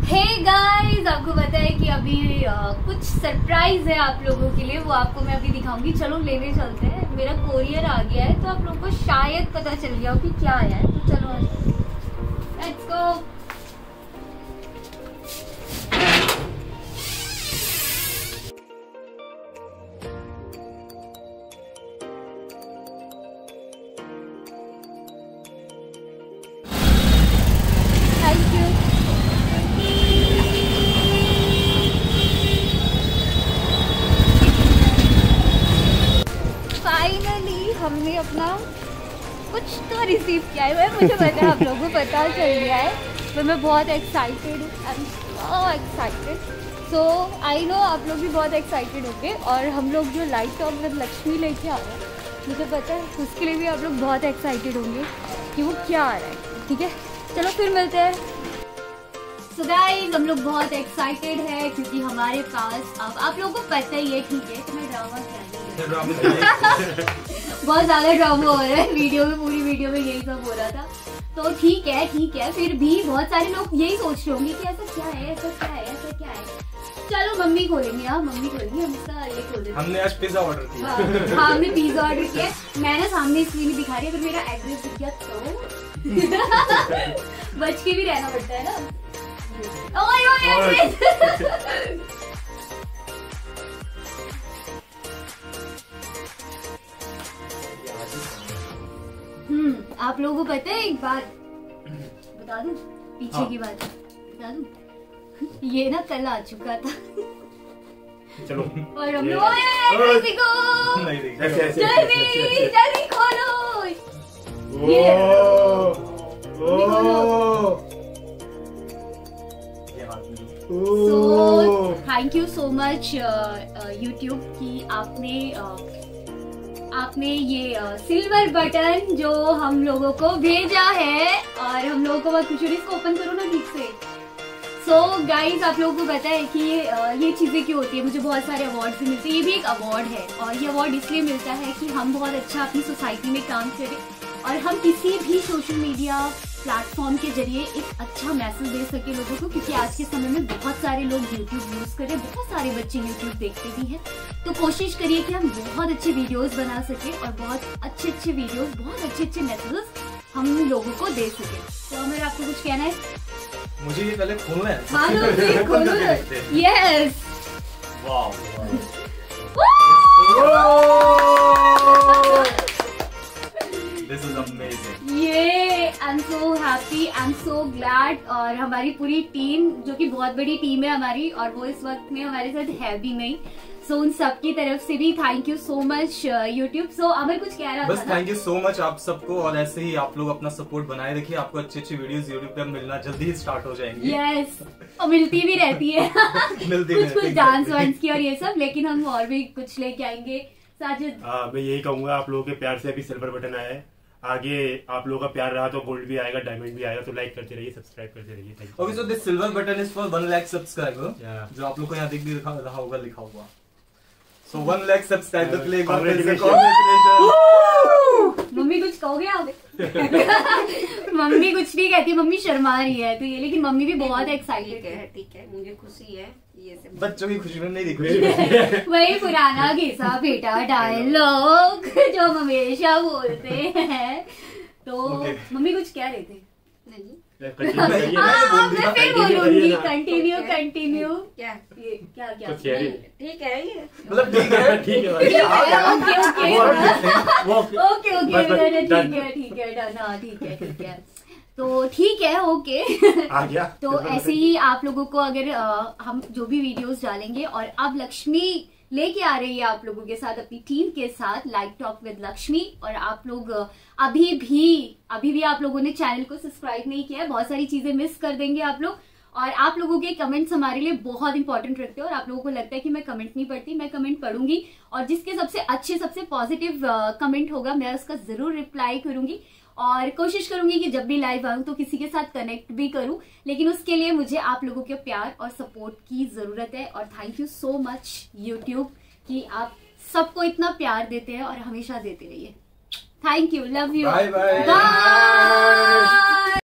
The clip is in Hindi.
हे गाइस, आपको पता है कि अभी कुछ सरप्राइज है आप लोगों के लिए, वो आपको मैं अभी दिखाऊंगी। चलो लेने चलते हैं। मेरा कोरियर आ गया है, तो आप लोगों को शायद पता चल गया हो कि क्या आया है। तो चलो लेट्स गो। फाइनली हमने अपना कुछ तो रिसीव किया है। मुझे पता है आप लोगों को पता चल गया है, तो मैं बहुत एक्साइटेड हूँ। I am so excited. So I know आप लोग भी बहुत एक्साइटेड होंगे। और हम लोग जो लाइट टॉक विद लक्ष्मी लेके आ रहे हैं, मुझे पता है उसके लिए भी आप लोग बहुत एक्साइटेड होंगे कि वो क्या आ रहा है। ठीक है, चलो फिर मिलते हैं। So guys, हम लोग बहुत एक्साइटेड है क्योंकि हमारे पास अब आप लोगों को पता ही है। ठीक है, तो मैं ड्रामा क्या बहुत ज्यादा ड्रामा हो रहा है वीडियो में, पूरी वीडियो में यही सब हो रहा था। तो ठीक है, फिर भी बहुत सारे लोग यही सोच रहे होंगे कि ऐसा क्या है, ऐसा क्या है, ऐसा क्या है। चलो मम्मी खोलेंगे। हाँ मम्मी खोलेंगी, हम इसका ये खोल देंगे। हमने आज पिज्जा ऑर्डर किया। हाँ हमने पिज्जा ऑर्डर किया। मैं ना सामने स्क्रीन दिखा रही है, अगर मेरा एड्रेस दिख गया तो बच के भी रहना पड़ता है ना। आप लोगों को पता है, एक बात बता दूं, पीछे की बात बता दूं। ये ना कल आ चुका था। चलो और हम लोग जल्दी खोलो। So thank you so much YouTube कि आपने ये सिल्वर बटन जो हम लोगों को भेजा है, और हम लोगों को बहुत खुशी हो रही है। इसको ओपन करो ना ठीक से। सो गाइज, आप लोगों को पता है कि ये चीजें क्यों होती है। मुझे बहुत सारे अवार्ड भी मिलते हैं, ये भी एक अवार्ड है। और ये अवार्ड इसलिए मिलता है कि हम बहुत अच्छा अपनी सोसाइटी में काम करें और हम किसी भी सोशल मीडिया प्लेटफॉर्म के जरिए एक अच्छा मैसेज दे सके लोगों को। क्योंकि आज के समय में बहुत सारे लोग YouTube यूज करें, बहुत सारे बच्चे YouTube देखते भी हैं। तो कोशिश करिए कि हम बहुत अच्छे वीडियोस बना सके और बहुत अच्छे वीडियोस, बहुत अच्छे मैसेजेस हम लोगों को दे सके। तो अमर, आपको कुछ कहना है? मुझे ये पहले खोलना है। हाँ खोलो। Yes, This is amazing. ये I am so happy, I am so glad. और हमारी पूरी टीम, जो कि बहुत बड़ी टीम है हमारी, और वो इस वक्त में हमारे साथ है भी नहीं। सो उन सबकी तरफ से भी thank you so much YouTube. So Amar कुछ कह रहा था? बस थैंक यू सो मच आप सबको, और ऐसे ही आप लोग अपना सपोर्ट बनाए रखिए। आपको अच्छी वीडियोस यूट्यूब पर मिलना जल्दी ही स्टार्ट हो जाएंगी। यस, और मिलती भी रहती है कुछ डांस वांस की और ये सब, लेकिन हम और भी कुछ लेके आएंगे। साजिद, मैं यही कहूंगा, आप लोगों के प्यार से अभी सिल्वर बटन आया है। आगे आप लोगों का प्यार रहा तो गोल्ड भी आएगा, डायमंड भी आएगा। तो लाइक करते रहिए, सब्सक्राइब करते रहिए। Okay, so this silver button is for 1 lakh subscriber, जो आप लोग को यहाँ देख भी रहा होगा, लिखा हुआ। सो 1 लाख सब्सक्राइबर के लिए मम्मी कुछ कहोगे आप? मम्मी कुछ नहीं कहती, मम्मी शर्मा रही है तो ये, लेकिन मम्मी भी बहुत एक्साइटेड है। ठीक है, मुझे खुशी है। ये सब बच्चों की खुशी में नहीं दिख वही पुराना घिसा बेटा डायलॉग जो हम हमेशा बोलते हैं। तो मम्मी कुछ कह रहे थे? नहीं, मैं फिर बोलूंगी। कंटिन्यू। क्या ठीक है ये, मतलब ठीक है ठीक है। तो ठीक है, ओके आ गया। तो ऐसे ही आप लोगों को अगर हम जो भी वीडियोस डालेंगे, और अब लक्ष्मी लेके आ रही है आप लोगों के साथ, अपनी टीम के साथ, लाइक टॉक विद लक्ष्मी। और आप लोग अभी भी आप लोगों ने चैनल को सब्सक्राइब नहीं किया है, बहुत सारी चीजें मिस कर देंगे आप लोग। और आप लोगों के कमेंट्स हमारे लिए बहुत इंपॉर्टेंट रखते हैं। और आप लोगों को लगता है कि मैं कमेंट नहीं पढ़ती, मैं कमेंट पढ़ूंगी। और जिसके सबसे अच्छे, सबसे पॉजिटिव कमेंट होगा, मैं उसका जरूर रिप्लाई करूंगी। और कोशिश करूंगी कि जब भी लाइव आऊं तो किसी के साथ कनेक्ट भी करूं, लेकिन उसके लिए मुझे आप लोगों के प्यार और सपोर्ट की जरूरत है। और thank you so much YouTube कि आप सबको इतना प्यार देते हैं और हमेशा देते रहिए। Thank you, love you, bye bye.